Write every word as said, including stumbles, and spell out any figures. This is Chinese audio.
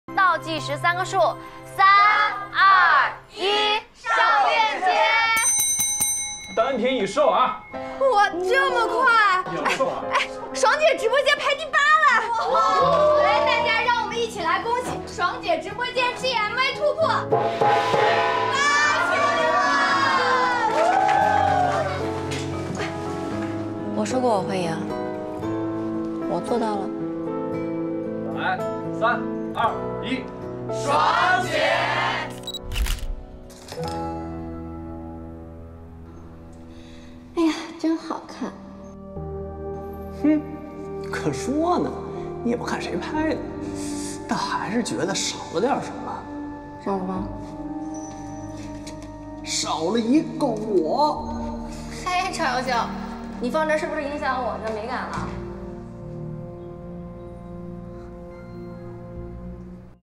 倒计时三个数，三二一，上链接。 单品已售啊！ 哇，这么快！ 已售啊！ 哎，爽姐直播间排第八了！来，大家让我们一起来恭喜爽姐直播间 G M V 突破八千万！ 我说过我会赢，我做到了。 来，三二一， 爽姐！ 哎呀，真好看！ 哼，可说呢，你也不看谁拍的，但还是觉得少了点什么。 少什么？ 少了一个我。 嘿，常有秀，你放这是不是影响我的美感了？